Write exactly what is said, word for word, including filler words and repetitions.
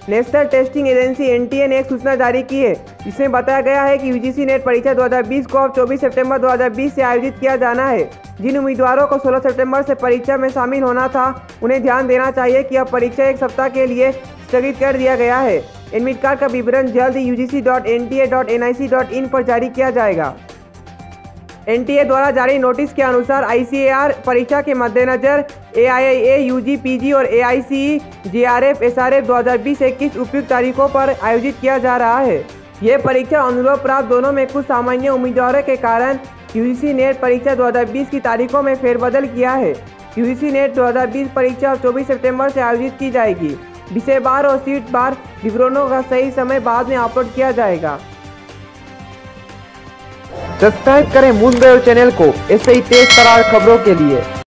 National testing agency N T A ने एक सूचना जारी की है, जिसमें बताया गया है कि यू जी सी नेट परीक्षा दो हज़ार बीस को अब चौबीस सितंबर दो हज़ार बीस से आयोजित किया जाना है। जिन उम्मीदवारों को सोलह सितंबर से परीक्षा में शामिल होना था, उन्हें ध्यान देना चाहिए कि अब परीक्षा एक सप्ताह के लिए स्थगित कर दिया गया है। एडमिट कार्ड का विवरण जल्द ही U G C dot N T A dot N I C dot in पर जारी किया जाएगा। एन टी ए द्वारा जारी नोटिस के अनुसार आई सी ए आर परीक्षा के मद्देनजर ए आई आई ए, यू जी, पी जी और A I C E, J R F, S R F दो हज़ार बीस इक्कीस उपयुक्त तारीखों पर आयोजित किया जा रहा है। यह परीक्षा अनुरोध प्राप्त दोनों में कुछ सामान्य उम्मीदवारों के कारण यू जी सी नेट परीक्षा दो हज़ार बीस की तारीखों में फेरबदल किया है। यू जी सी नेट दो हज़ार बीस परीक्षा चौबीस सितंबर से आयोजित की जाएगी। विषय बार और सीट बार विवरणों का सही समय बाद में अपलोड किया जाएगा। सब्सक्राइब करें मून वेव चैनल को ऐसे ही तेज तरार खबरों के लिए।